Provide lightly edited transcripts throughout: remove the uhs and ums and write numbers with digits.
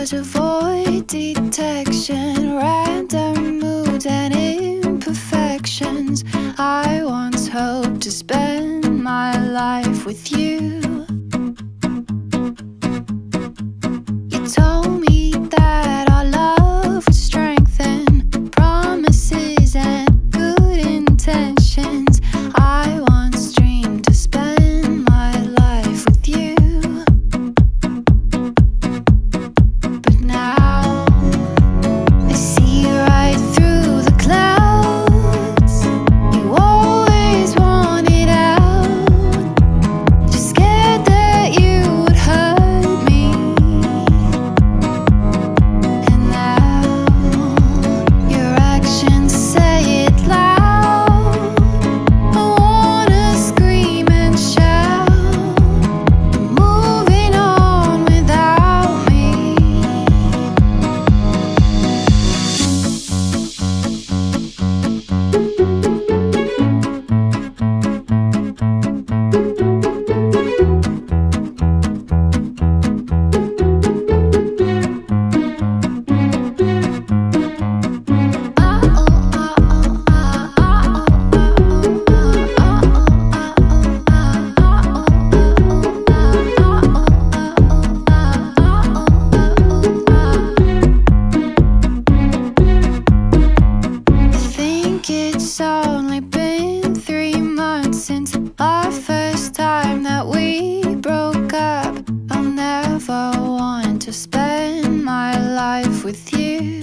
to avoid detection, random moods and imperfections. I once hoped to spend my life with you. You told me that our love would strengthen, promises and good intentions. I once dreamed to spend my life with you. But now I see right through the clouds. You always wanted out, just scared that you would hurt me. And now your actions say it loud. I wanna scream and shout, you're moving on without me. I think it's only been 3 months since our first time that we broke up. I'll never want to spend my life with you.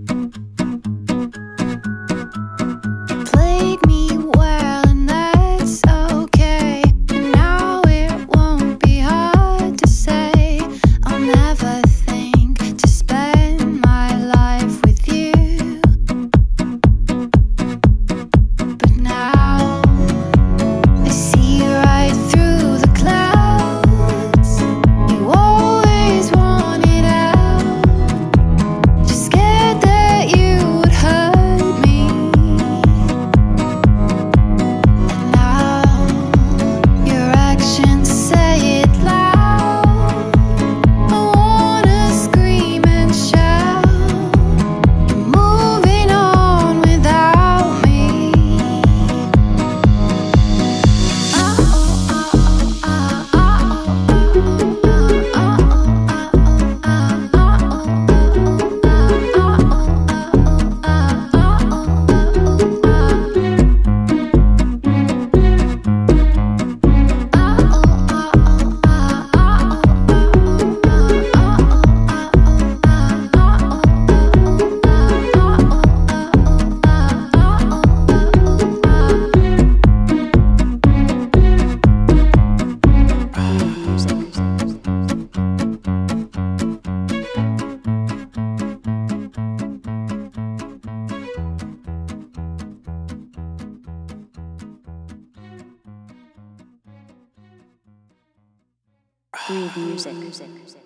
You played me well, and that's okay. And now it won't be hard to say I'll never think to spend my life with you. But now I see right through the clouds. You always wanted out, just scared that you would hurt me. And now your actions say it loud. I wanna scream and shout, you're moving on without me. Groove music.